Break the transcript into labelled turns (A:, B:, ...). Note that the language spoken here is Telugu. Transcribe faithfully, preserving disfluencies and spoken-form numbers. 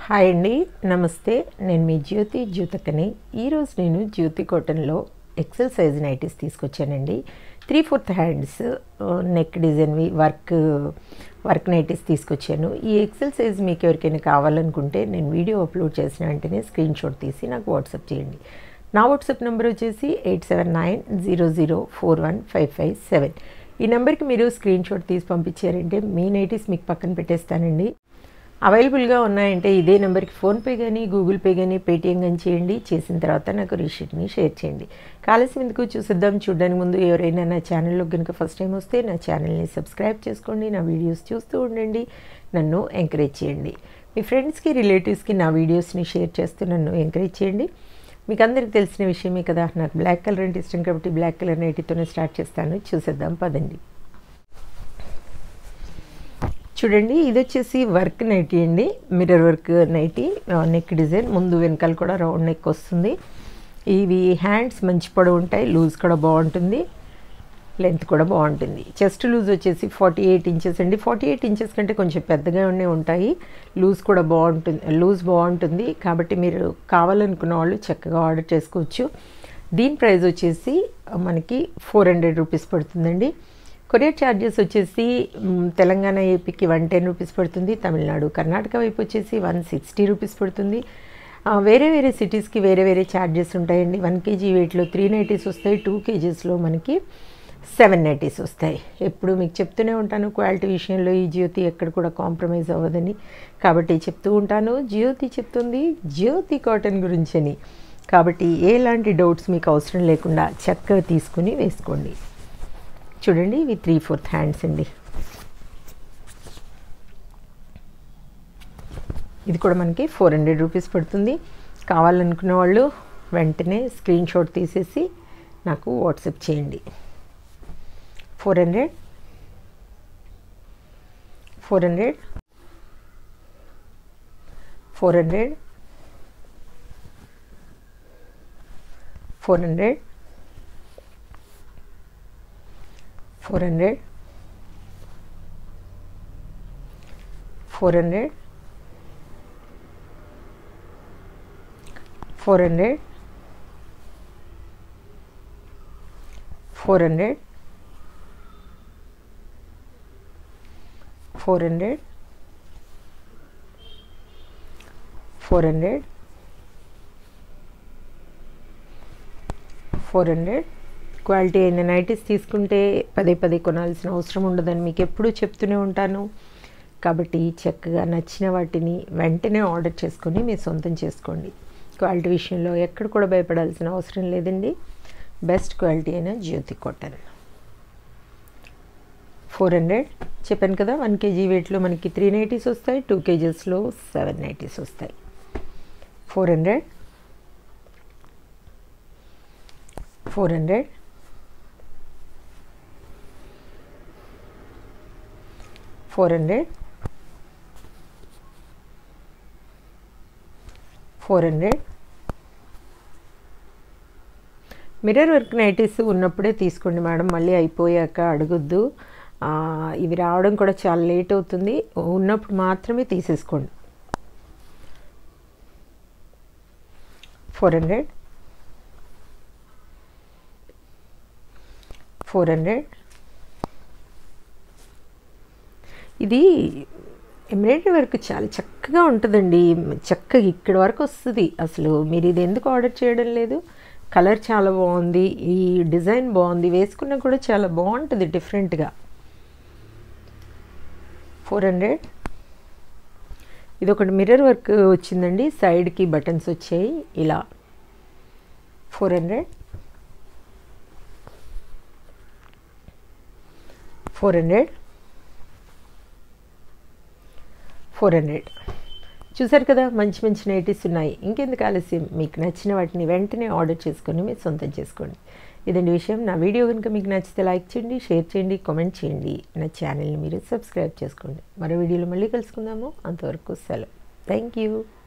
A: హాయ్ అండి, నమస్తే. నేను మీ జ్యోతి జ్యోతకని. ఈరోజు నేను జ్యోతి కాటన్లో ఎక్సెల్ సైజ్ నైటీస్ తీసుకొచ్చానండి. త్రీ ఫోర్త్ హ్యాండ్స్ నెక్ డిజైన్వి వర్క్ వర్క్ నైటీస్ తీసుకొచ్చాను. ఈ ఎక్సెల్ సైజ్ మీకు ఎవరికైనా కావాలనుకుంటే నేను వీడియో అప్లోడ్ చేసిన వెంటనే స్క్రీన్ షాట్ తీసి నాకు వాట్సాప్ చేయండి. నా వాట్సాప్ నెంబర్ వచ్చేసి eight seven nine zero zero four one five five seven. ఈ నెంబర్కి మీరు స్క్రీన్ షాట్ తీసి పంపించారంటే మీ నైటీస్ మీకు పక్కన పెట్టేస్తానండి. అవైలబుల్గా ఉన్నాయంటే ఇదే నెంబర్కి ఫోన్పే కానీ గూగుల్ పే కానీ పేటిఎం కానీ చేయండి. చేసిన తర్వాత నాకు రిషీట్ని షేర్ చేయండి. కాలస్యం ఎందుకు చూసిద్దాం. చూడడానికి ముందు ఎవరైనా నా ఛానల్లో కనుక ఫస్ట్ టైం వస్తే నా ఛానల్ని సబ్స్క్రైబ్ చేసుకోండి. నా వీడియోస్ చూస్తూ ఉండండి, నన్ను ఎంకరేజ్ చేయండి. మీ ఫ్రెండ్స్కి రిలేటివ్స్కి నా వీడియోస్ని షేర్ చేస్తూ నన్ను ఎంకరేజ్ చేయండి. మీకు అందరికీ తెలిసిన విషయమే కదా, నాకు బ్లాక్ కలర్ అంటే ఇష్టం కాబట్టి బ్లాక్ కలర్ నైటీతోనే స్టార్ట్ చేస్తాను. చూసేద్దాం పదండి. చూడండి, ఇది వచ్చేసి వర్క్ నైటీ అండి, mirror work nighty. Neck design ముందు వెనకాల కూడా రౌండ్ నెక్ వస్తుంది. ఇవి హ్యాండ్స్ మంచి పొడవు ఉంటాయి, లూజ్ కూడా బాగుంటుంది, లెంత్ కూడా బాగుంటుంది. చెస్ట్ లూజ్ వచ్చేసి ఫార్టీ ఎయిట్ ఇంచెస్ అండి. ఫార్టీ ఎయిట్ ఇంచెస్ కంటే కొంచెం పెద్దగానే ఉంటాయి. లూజ్ కూడా బాగుంటుంది, లూజ్ బాగుంటుంది. కాబట్టి మీరు కావాలనుకున్న వాళ్ళు చక్కగా ఆర్డర్ చేసుకోవచ్చు. దీని ప్రైస్ వచ్చేసి మనకి ఫోర్ హండ్రెడ్ రూపీస్ పడుతుందండి. కొరియర్ ఛార్జెస్ వచ్చేసి తెలంగాణ ఏపీకి వన్ టెన్ రూపీస్ పడుతుంది. తమిళనాడు కర్ణాటక వైపు వచ్చేసి వన్ సిక్స్టీ రూపీస్ పడుతుంది. వేరే వేరే సిటీస్కి వేరే వేరే ఛార్జెస్ ఉంటాయండి. వన్ కేజీ వెయిట్లో త్రీ నైటీస్ వస్తాయి, టూ కేజీస్లో మనకి సెవెన్ నైటీస్ వస్తాయి. ఎప్పుడు మీకు చెప్తూనే ఉంటాను, క్వాలిటీ విషయంలో ఈ జ్యోతి ఎక్కడ కూడా కాంప్రమైజ్ అవ్వదని. కాబట్టి చెప్తూ ఉంటాను, జ్యోతి చెప్తుంది జ్యోతి కాటన్ గురించి అని. కాబట్టి ఎలాంటి డౌట్స్ మీకు అవసరం లేకుండా చక్కగా తీసుకుని వేసుకోండి. చూడండి, ఇవి త్రీ ఫోర్త్ హ్యాండ్స్ అండి. ఇది కూడా మనకి ఫోర్ హండ్రెడ్ రూపీస్ పడుతుంది. కావాలనుకున్న వాళ్ళు వెంటనే స్క్రీన్ షాట్ తీసేసి నాకు వాట్సాప్ చేయండి. Four hundred four hundred four hundred four hundred four hundred four hundred four hundred four hundred four hundred four hundred four hundred quality అయిన నైటీస్ తీసుకుంటే పదే పదే కొనాల్సిన అవసరం ఉండదని మీకు ఎప్పుడూ చెప్తూనే ఉంటాను. కాబట్టి చక్కగా నచ్చిన వాటిని వెంటనే ఆర్డర్ చేసుకొని మీరు సొంతం చేసుకోండి. క్వాలిటీ విషయంలో ఎక్కడ కూడా భయపడాల్సిన అవసరం లేదండి. బెస్ట్ క్వాలిటీ అయిన జ్యోతి కాటన్. ఫోర్ హండ్రెడ్ చెప్పాను కదా, వన్ కేజీ వెయిట్లో మనకి త్రీ నైటీస్ వస్తాయి, టూ కేజీస్లో సెవెన్ నైటీస్ వస్తాయి. Four hundred four hundred four hundred four hundred mirror work nighties ఉన్నప్పుడే తీసుకోండి మేడం, మళ్ళీ అయిపోయాక అడగొద్దు. ఇవి రావడం కూడా చాలా లేట్ అవుతుంది. ఉన్నప్పుడు మాత్రమే తీసేసుకోండి. ఫోర్ హండ్రెడ్ ఫోర్ హండ్రెడ్ ఇది ఎంబ్రాయిడరీ వర్క్ చాలా చక్కగా ఉంటుందండి. చక్కగా ఇక్కడ వరకు వస్తుంది. అసలు మీరు ఇది ఎందుకు ఆర్డర్ చేయడం లేదు? కలర్ చాలా బాగుంది, ఈ డిజైన్ బాగుంది, వేసుకున్నా కూడా చాలా బాగుంటుంది డిఫరెంట్గా. ఫోర్ హండ్రెడ్ ఇది ఒకటి మిర్రర్ వర్క్ వచ్చిందండి, సైడ్కి బటన్స్ వచ్చాయి ఇలా. Four hundred four hundred four hundred చూసారు కదా, మంచి మంచి నైటీస్ ఉన్నాయి. ఇంకెందుకు ఆలస్యం, మీకు నచ్చిన వాటిని వెంటనే ఆర్డర్ చేసుకొని మీరు సొంతం చేసుకోండి. ఇదండి విషయం. నా వీడియో కనుక మీకు నచ్చితే లైక్ చేయండి, షేర్ చేయండి, కామెంట్ చేయండి. నా ఛానల్ని మీరు సబ్స్క్రైబ్ చేసుకోండి. మరో వీడియోలో మళ్ళీ కలుసుకుందాము. అంతవరకు సెలవు. Thank you.